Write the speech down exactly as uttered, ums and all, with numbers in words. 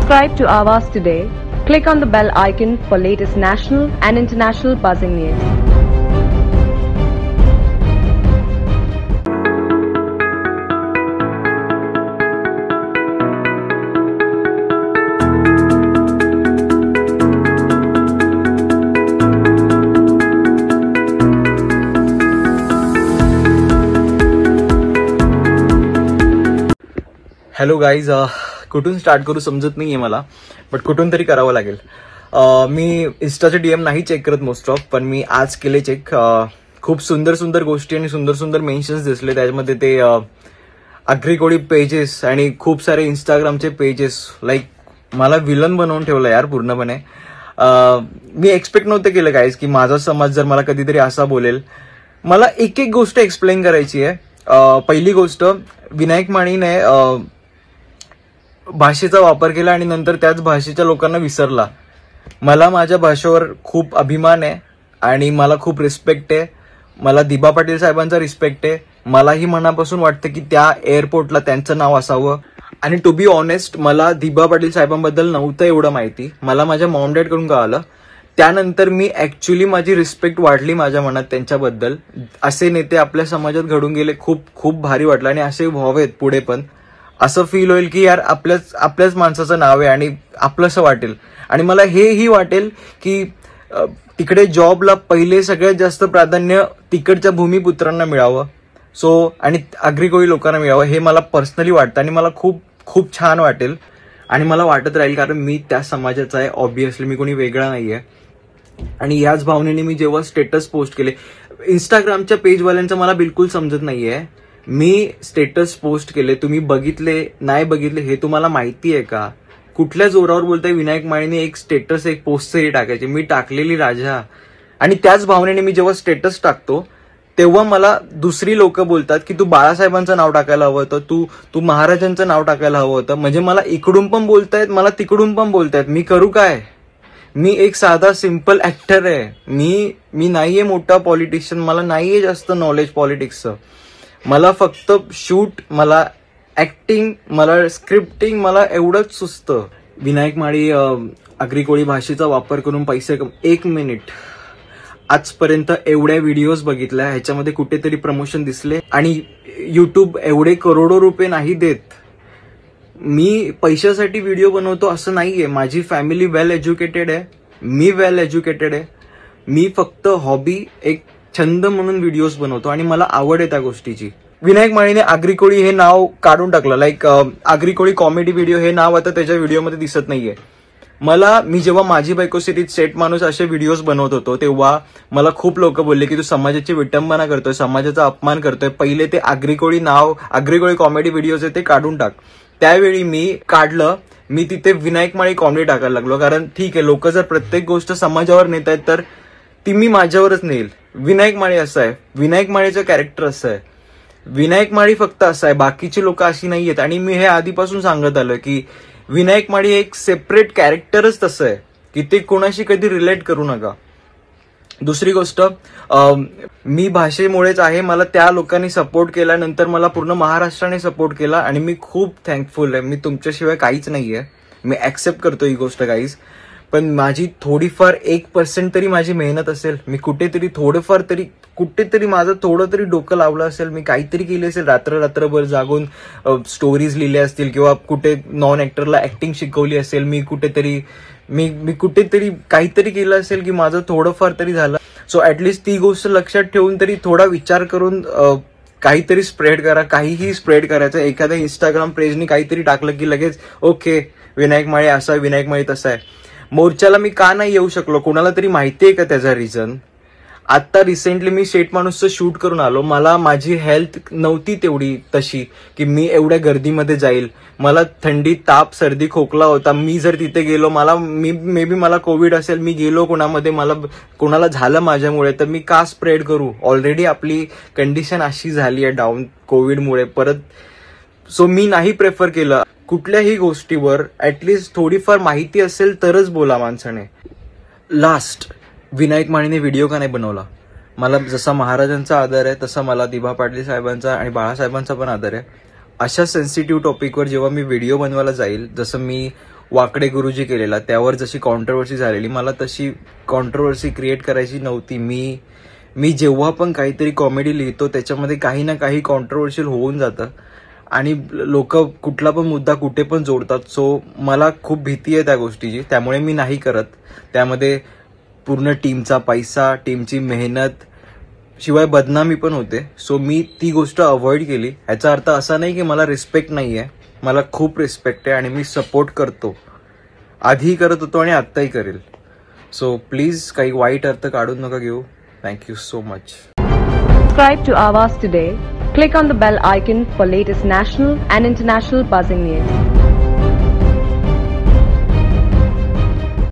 Subscribe to Awaaz today. Click on the bell icon for latest national and international buzzing news. Hello guys, कुठून start करू समजत नाहीये मला, but कुठून तरी करावं लागेल. uh, मी इन्स्टाचे डीएम नाही चेक करत मोस्ट ऑफ, पण मी आज केले चेक. uh, खूप सुंदर सुंदर गोष्टी आणि सुंदर सुंदर मेन्शन्स दिसले त्याच्यामध्ये. ते अग्रीकोळी पेजेस आणि खूप सारे इंस्टाग्रामचे पेजेस, लाईक मला विलन बनवून ठेवलं यार पूर्णपणे. uh, मी एक्सपेक्ट नव्हतं केलं गाईज की माझा समाज जर मला कधीतरी असा बोलेल. मला एक एक गोष्ट एक्सप्लेन करायची आहे. uh, पहिली गोष्ट, विनायक माळीने uh, भाषेचा वापर केला आणि नंतर त्याच भाषेच्या लोकांना विसरला. मला माझ्या भाषेवर खूप अभिमान आहे आणि मला खूप रिस्पेक्ट आहे. मला दिबा पाटील साहेबांचा रिस्पेक्ट आहे. मलाही मनापासून वाटतं की त्या एअरपोर्टला त्यांचं नाव असावं. आणि टू बी ऑनेस्ट, मला दिबा पाटील साहेबांबद्दल नव्हतं एवढं माहिती. मला माझ्या मॉम डॅड कडून कळालं. त्यानंतर मी ऍक्च्युली माझी रिस्पेक्ट वाढली माझ्या मनात त्यांच्याबद्दल. असे नेते आपल्या समाजात घडून गेले, खूप खूप भारी वाटलं आणि असे व्हावेत पुढे पण. असं फील होईल की यार आपल्याच आपल्याच माणसाचं नाव आहे आणि आपलंसं वाटेल. आणि मला हेही वाटेल की तिकडे जॉबला पहिले सगळ्यात जास्त प्राधान्य तिकडच्या भूमिपुत्रांना मिळावं. सो आणि अग्रीकोळी लोकांना मिळावं हे मला पर्सनली वाटतं आणि मला खूप खूप छान वाटेल आणि मला वाटत राहील, कारण मी त्या समाजाचा आहे. ऑब्व्हियसली मी कोणी वेगळा नाहीये. आणि याच भावनेने मी जेव्हा स्टेटस पोस्ट केले, इंस्टाग्रामच्या पेजवाल्यांचं मला बिलकुल समजत नाहीये. मी स्टेटस पोस्ट केले, तुम्ही बघितले नाही बघितले हे तुम्हाला माहिती आहे का? कुठल्या जोरावर बोलताय विनायक माळीने एक स्टेटस एक पोस्ट तरी टाकायची? मी टाकलेली राजा. आणि त्याच भावनेने मी जेव्हा स्टेटस टाकतो तेव्हा मला दुसरी लोक बोलतात की तू बाळासाहेबांचं नाव टाकायला हवं होतं, तू तू महाराजांचं नाव टाकायला हवं होतं. म्हणजे मला इकडून पण बोलतायत, मला तिकडून पण बोलतायत. मी करू काय? मी एक साधा सिम्पल ऍक्टर आहे. मी मी नाहीये मोठा पॉलिटिशियन. मला नाहीये जास्त नॉलेज पॉलिटिक्सचं. मला फक्त शूट, मला ऍक्टिंग, मला स्क्रिप्टिंग, मला एवढंच सुचतं. विनायक माळी अग्रीकोळी भाषेचा वापर करून पैसे कम एक मिनिट आजपर्यंत एवढ्या व्हिडिओज बघितल्या, ह्याच्यामध्ये कुठेतरी प्रमोशन दिसले? आणि युट्यूब एवढे करोडो रुपये नाही देत. मी पैशासाठी व्हिडिओ बनवतो असं नाहीये. माझी फॅमिली वेल एज्युकेटेड आहे, मी वेल एज्युकेटेड आहे. मी फक्त हॉबी, एक छंद म्हणून व्हिडिओज बनवतो आणि मला आवड आहे त्या गोष्टीची. विनायक माळीने अग्रीकोळी हे नाव काढून टाकलं. लाईक अग्रीकोळी कॉमेडी व्हिडिओ हे नाव आता त्याच्या व्हिडिओमध्ये दिसत नाहीये. मला मी जेव्हा माझी बायको सिरीज सेट माणूस असे व्हिडिओज बनवत होतो तेव्हा मला खूप लोक बोलले की तू समाजाची विटंबना करतोय, समाजाचा अपमान करतोय. पहिले ते अग्रीकोळी नाव, अग्रीकोळी कॉमेडी व्हिडिओज आहे ते काढून टाक. त्यावेळी मी काढलं. मी तिथे विनायक माळी कॉमेडी टाकायला लागलो, कारण ठीक आहे, लोक जर प्रत्येक गोष्ट समाजावर नेत आहेत तर ती मी माझ्यावरच नेईल. विनायक माळी असं आहे, विनायक माळीचं कॅरेक्टर असं आहे, विनायक माळी फक्त असं आहे, बाकीची लोक अशी नाहीयेत. आणि मी हे आधीपासून सांगत आलो की विनायक माळी एक सेपरेट कॅरेक्टरच तसं आहे की ते कोणाशी कधी रिलेट करू नका. दुसरी गोष्ट, मी भाषेमुळेच आहे. मला त्या लोकांनी सपोर्ट केल्यानंतर मला पूर्ण महाराष्ट्राने सपोर्ट केला आणि मी खूप थँकफुल आहे. मी तुमच्याशिवाय काहीच नाहीये. मी ऍक्सेप्ट करतो ही गोष्ट गाईज. पण माझी थोडीफार एक पर्सेंट तरी माझी मेहनत असेल. मी कुठेतरी थोडंफार तरी कुठेतरी माझं थोडं तरी डोकं लावलं असेल. मी काहीतरी केले असेल, रात्र रात्रभर जागून स्टोरीज लिहिल्या असतील किंवा कुठे नॉन ऍक्टरला ऍक्टिंग शिकवली असेल. मी कुठेतरी मी मी कुठेतरी काहीतरी केलं असेल की माझं थोडंफार तरी झालं. सो ऍटलिस्ट ती गोष्ट लक्षात ठेवून तरी थोडा विचार करून काहीतरी स्प्रेड करा. काहीही स्प्रेड करायचं. एखाद्या इंस्टाग्राम पेजनी काहीतरी टाकलं की लगेच ओके विनायक माळी असा आहे, विनायक माळी तसा आहे. मोर्चाला मी का नाही येऊ शकलो? कोणाला तरी माहितीये का त्याचा रिझन? आता रिसेंटली मी शेट माणूसचं शूट करून आलो. मला माझी हेल्थ नव्हती तेवढी तशी की मी एवढ्या गर्दीमध्ये जाईल. मला थंडी, ताप, सर्दी, खोकला होता. मी जर तिथे गेलो, मला मी मे बी मला कोविड असेल, मी गेलो कोणामध्ये, मला कोणाला झालं माझ्यामुळे, तर मी का स्प्रेड करू? ऑलरेडी आपली कंडिशन अशी झाली आहे डाऊन कोविडमुळे परत. सो मी नाही प्रेफर केलं. कुठल्याही गोष्टीवर ऍटलिस्ट थोडीफार माहिती असेल तरच बोला माणसाने. लास्ट, विनायक माळीने व्हिडिओ का नाही बनवला? मला जसा महाराजांचा आदर आहे तसा मला दिबा पाटील साहेबांचा आणि बाळासाहेबांचा पण आदर आहे. अशा सेन्सिटिव्ह टॉपिकवर जेव्हा मी व्हिडिओ बनवायला जाईल, जसं मी वाकडे गुरुजी केलेला त्यावर जशी कॉन्ट्रोवर्सी झालेली, मला तशी कॉन्ट्रोवर्सी क्रिएट करायची नव्हती. मी मी जेव्हा पण काहीतरी कॉमेडी लिहितो त्याच्यामध्ये काही ना काही कॉन्ट्रोवर्शियल होऊन जातं आणि लोक कुठला पण मुद्दा कुठे पण जोडतात. सो मला खूप भीती आहे त्या गोष्टीची, त्यामुळे मी नाही करत. त्यामध्ये पूर्ण टीमचा पैसा, टीमची मेहनत, शिवाय बदनामी पण होते. सो मी ती गोष्ट अवॉइड केली. ह्याचा अर्थ असा नाही की मला रिस्पेक्ट नाही आहे, मला खूप रिस्पेक्ट आहे आणि मी सपोर्ट करतो. आधी करत होतो आणि आत्ताही करेल. सो प्लीज काही वाईट अर्थ काढून नका घेऊ. Thank you so much. Subscribe to Awaaz today. Click on the bell icon for latest national and international buzzing news.